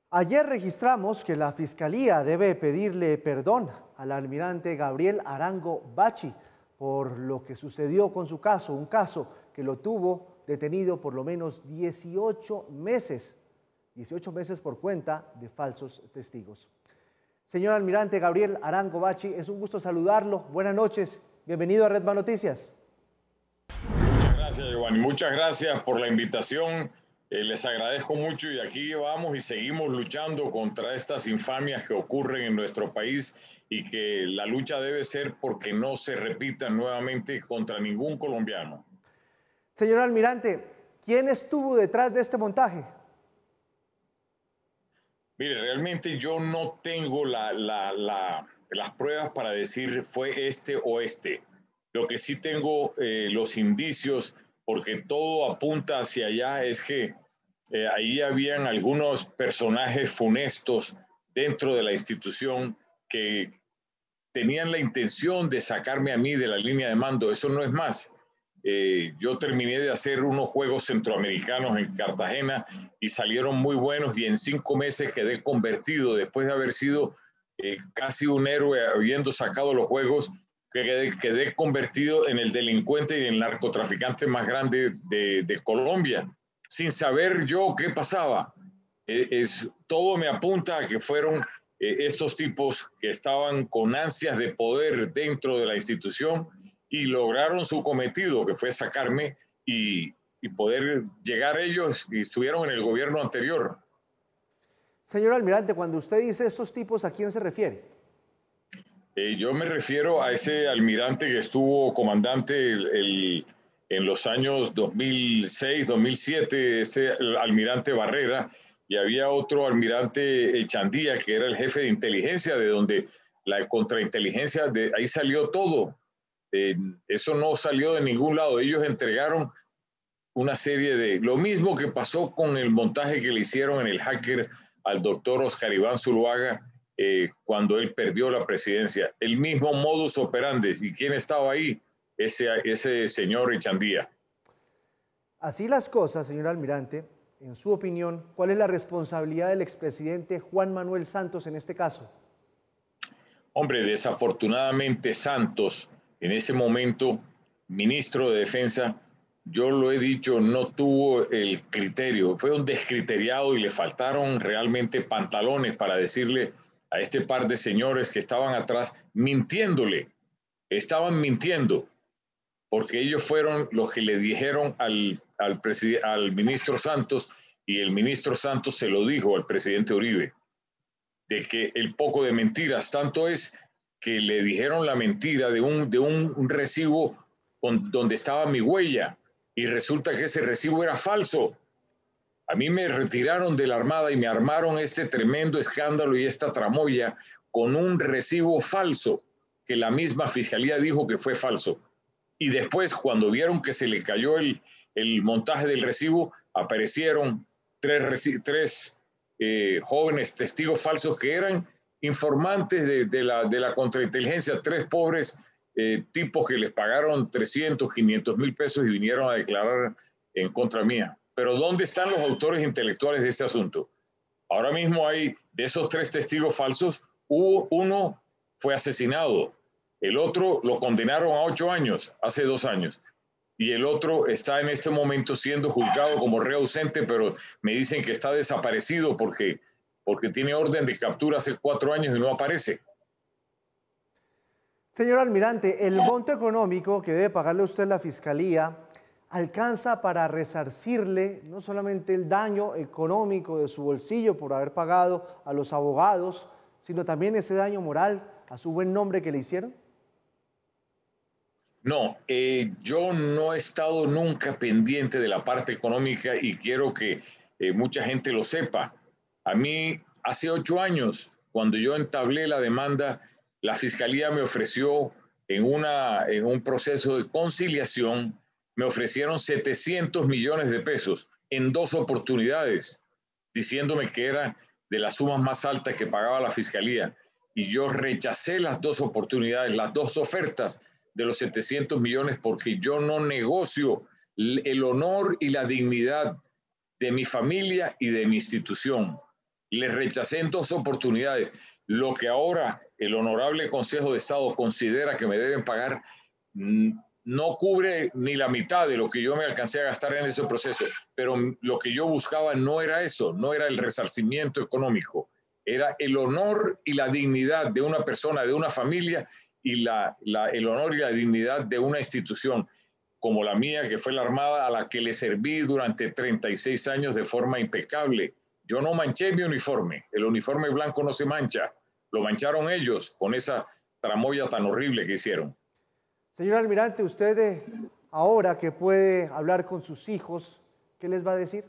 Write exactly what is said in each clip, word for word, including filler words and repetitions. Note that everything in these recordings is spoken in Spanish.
Ayer registramos que la Fiscalía debe pedirle perdón al almirante Gabriel Arango Bachi por lo que sucedió con su caso, un caso que lo tuvo detenido por lo menos dieciocho meses, dieciocho meses por cuenta de falsos testigos. Señor almirante Gabriel Arango Bachi, es un gusto saludarlo. Buenas noches, bienvenido a Redman Noticias. Muchas gracias, Giovanni. Muchas gracias por la invitación. Eh, les agradezco mucho y aquí vamos y seguimos luchando contra estas infamias que ocurren en nuestro país y que la lucha debe ser porque no se repitan nuevamente contra ningún colombiano. Señor almirante, ¿quién estuvo detrás de este montaje? Mire, realmente yo no tengo la, la, la, las pruebas para decir fue este o este. Lo que sí tengo eh, los indicios, porque todo apunta hacia allá, es que eh, ahí habían algunos personajes funestos dentro de la institución que tenían la intención de sacarme a mí de la línea de mando. Eso no es más. Eh, yo terminé de hacer unos juegos centroamericanos en Cartagena y salieron muy buenos y en cinco meses quedé convertido después de haber sido eh, casi un héroe habiendo sacado los juegos, quedé, quedé convertido en el delincuente y el narcotraficante más grande de, de Colombia, sin saber yo qué pasaba. Eh, es, todo me apunta a que fueron eh, estos tipos que estaban con ansias de poder dentro de la institución y lograron su cometido, que fue sacarme y, y poder llegar ellos y estuvieron en el gobierno anterior. Señor almirante, cuando usted dice estos tipos, ¿a quién se refiere? Eh, yo me refiero a ese almirante que estuvo comandante el, el, en los años dos mil seis, dos mil siete, ese almirante Barrera, y había otro almirante Echandía, que era el jefe de inteligencia, de donde la contrainteligencia, de ahí salió todo. Eh, eso no salió de ningún lado. Ellos entregaron una serie de... Lo mismo que pasó con el montaje que le hicieron en el hacker al doctor Oscar Iván Zuluaga eh, cuando él perdió la presidencia. El mismo modus operandi. ¿Y quién estaba ahí? Ese, ese señor Echandía. Así las cosas, señor almirante, en su opinión, ¿cuál es la responsabilidad del expresidente Juan Manuel Santos en este caso? Hombre, desafortunadamente Santos, en ese momento, ministro de Defensa, yo lo he dicho, no tuvo el criterio, fue un descriteriado y le faltaron realmente pantalones para decirle a este par de señores que estaban atrás, mintiéndole, estaban mintiendo, porque ellos fueron los que le dijeron al, al, al ministro Santos y el ministro Santos se lo dijo al presidente Uribe de que el poco de mentiras, tanto es que le dijeron la mentira de un, de un, un recibo con, donde estaba mi huella y resulta que ese recibo era falso. A mí me retiraron de la Armada y me armaron este tremendo escándalo y esta tramoya con un recibo falso que la misma fiscalía dijo que fue falso. Y después, cuando vieron que se le cayó el, el montaje del recibo, aparecieron tres, tres Eh, jóvenes testigos falsos que eran informantes de, de, la, de la contrainteligencia, tres pobres eh, tipos que les pagaron trescientos, quinientos mil pesos y vinieron a declarar en contra mía. Pero ¿dónde están los autores intelectuales de ese asunto? Ahora mismo hay, de esos tres testigos falsos, hubo, uno fue asesinado, el otro lo condenaron a ocho años, hace dos años, y el otro está en este momento siendo juzgado como reo ausente, pero me dicen que está desaparecido porque, porque tiene orden de captura hace cuatro años y no aparece. Señor almirante, el monto económico que debe pagarle usted la Fiscalía alcanza para resarcirle no solamente el daño económico de su bolsillo por haber pagado a los abogados, sino también ese daño moral a su buen nombre que le hicieron. No, eh, yo no he estado nunca pendiente de la parte económica y quiero que eh, mucha gente lo sepa. A mí, hace ocho años, cuando yo entablé la demanda, la Fiscalía me ofreció en, una, en un proceso de conciliación, me ofrecieron setecientos millones de pesos en dos oportunidades, diciéndome que era de las sumas más altas que pagaba la Fiscalía. Y yo rechacé las dos oportunidades, las dos ofertas de los setecientos millones porque yo no negocio el honor y la dignidad de mi familia y de mi institución. Les rechacé en dos oportunidades. Lo que ahora el Honorable Consejo de Estado considera que me deben pagar no cubre ni la mitad de lo que yo me alcancé a gastar en ese proceso, pero lo que yo buscaba no era eso, no era el resarcimiento económico, era el honor y la dignidad de una persona, de una familia, y la, la, el honor y la dignidad de una institución como la mía, que fue la Armada, a la que le serví durante treinta y seis años de forma impecable. Yo no manché mi uniforme, el uniforme blanco no se mancha, lo mancharon ellos con esa tramoya tan horrible que hicieron. Señor almirante, usted eh, ahora que puede hablar con sus hijos, ¿qué les va a decir?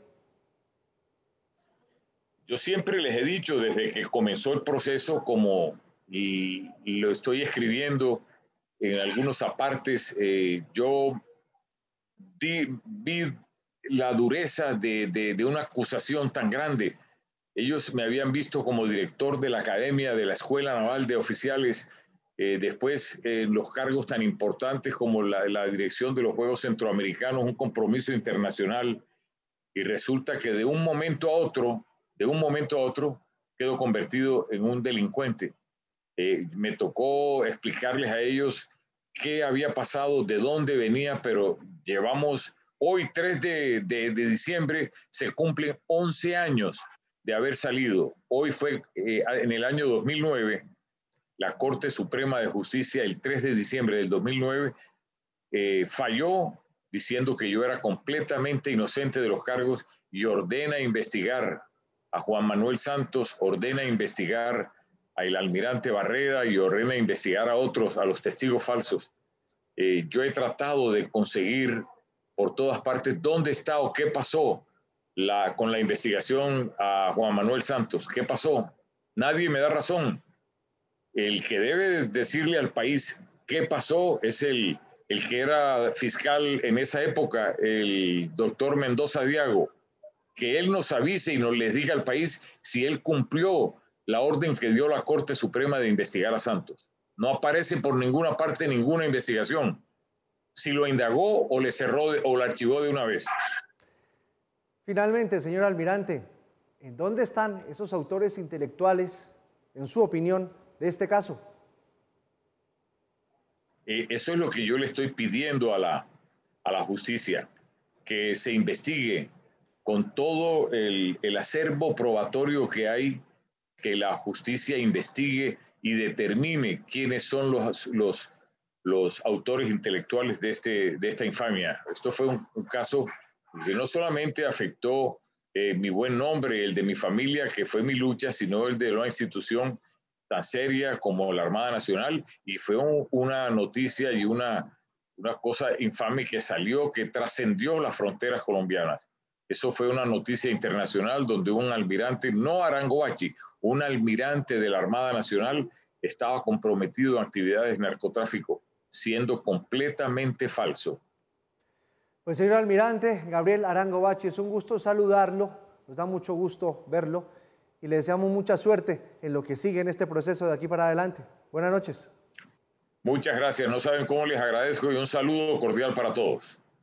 Yo siempre les he dicho desde que comenzó el proceso, como y, y lo estoy escribiendo en algunos apartes, eh, yo di, vi la dureza de, de, de una acusación tan grande. Ellos me habían visto como director de la Academia de la Escuela Naval de Oficiales, eh, después eh, los cargos tan importantes como la, la dirección de los Juegos Centroamericanos, un compromiso internacional, y resulta que de un momento a otro, de un momento a otro, quedo convertido en un delincuente. Eh, me tocó explicarles a ellos qué había pasado, de dónde venía, pero llevamos, hoy tres de, de, de diciembre, se cumplen once años de haber salido. Hoy fue eh, en el año dos mil nueve, la Corte Suprema de Justicia, el tres de diciembre del dos mil nueve, eh, falló diciendo que yo era completamente inocente de los cargos y ordena investigar a Juan Manuel Santos, ordena investigar al almirante Barrera y ordena investigar a otros, a los testigos falsos. Eh, yo he tratado de conseguir por todas partes dónde está o qué pasó la, con la investigación a Juan Manuel Santos. ¿Qué pasó? Nadie me da razón. El que debe decirle al país qué pasó es el, el que era fiscal en esa época, el doctor Mendoza Diago, que él nos avise y nos les diga al país si él cumplió la orden que dio la Corte Suprema de investigar a Santos. No aparece por ninguna parte ninguna investigación. Si lo indagó o le cerró de, o lo archivó de una vez. Finalmente, señor almirante, ¿en dónde están esos autores intelectuales, en su opinión, de este caso? Eh, eso es lo que yo le estoy pidiendo a la, a la justicia, que se investigue con todo el, el acervo probatorio que hay, que la justicia investigue y determine quiénes son los, los, los autores intelectuales de, este, de esta infamia. Esto fue un, un caso que no solamente afectó eh, mi buen nombre, el de mi familia, que fue mi lucha, sino el de una institución tan seria como la Armada Nacional, y fue un, una noticia y una, una cosa infame que salió, que trascendió las fronteras colombianas. Eso fue una noticia internacional donde un almirante, no Arango Bachi, un almirante de la Armada Nacional estaba comprometido en actividades de narcotráfico, siendo completamente falso. Pues señor almirante Gabriel Arango Bachi, es un gusto saludarlo, nos da mucho gusto verlo y le deseamos mucha suerte en lo que sigue en este proceso de aquí para adelante. Buenas noches. Muchas gracias, no saben cómo les agradezco y un saludo cordial para todos.